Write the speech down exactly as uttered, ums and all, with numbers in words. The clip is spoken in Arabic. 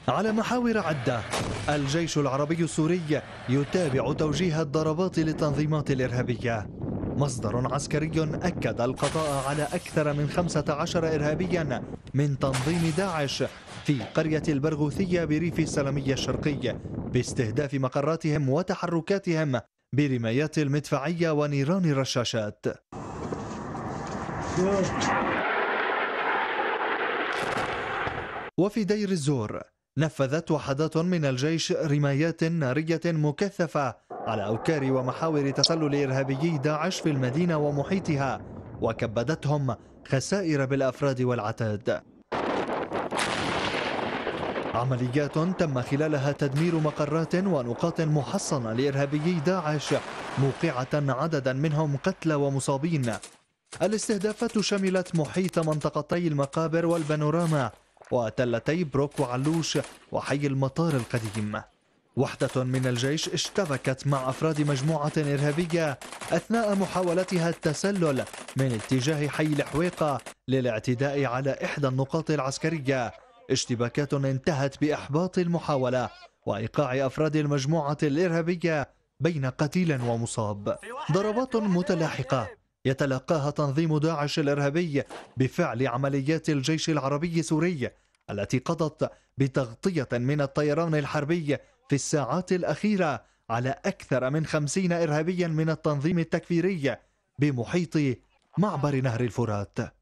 على محاور عدة الجيش العربي السوري يتابع توجيه الضربات للتنظيمات الإرهابية. مصدر عسكري أكد القضاء على أكثر من خمسة عشر إرهابيا من تنظيم داعش في قرية البرغوثية بريف السلمية الشرقي باستهداف مقراتهم وتحركاتهم برمايات المدفعية ونيران الرشاشات. وفي دير الزور نفذت وحدات من الجيش رمايات نارية مكثفة على أوكار ومحاور تسلل إرهابيي داعش في المدينة ومحيطها، وكبدتهم خسائر بالأفراد والعتاد. عمليات تم خلالها تدمير مقرات ونقاط محصنة لإرهابيي داعش، موقعة عددا منهم قتلى ومصابين. الاستهدافات شملت محيط منطقتي المقابر والبانوراما وتلتي بروك وعلوش وحي المطار القديم. وحدة من الجيش اشتبكت مع أفراد مجموعة إرهابية أثناء محاولتها التسلل من اتجاه حي الحويقة للاعتداء على إحدى النقاط العسكرية، اشتباكات انتهت بإحباط المحاولة وإيقاع أفراد المجموعة الإرهابية بين قتيل ومصاب. ضربات متلاحقة يتلقاها تنظيم داعش الإرهابي بفعل عمليات الجيش العربي السوري التي قضت بتغطية من الطيران الحربي في الساعات الأخيرة على أكثر من خمسين إرهابيا من التنظيم التكفيري بمحيط معبر نهر الفرات.